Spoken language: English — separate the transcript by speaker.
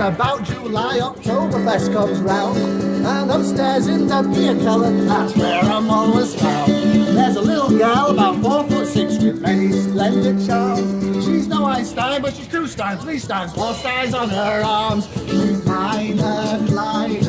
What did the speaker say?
Speaker 1: about July, Oktoberfest comes round, and upstairs in the beer cellar, that's where I'm always found. There's a little gal about 4'6" with many splendid charms. She's no Einstein, but she's 2 steins, 3 steins, 4 steins on her arms. She's mine, Klein,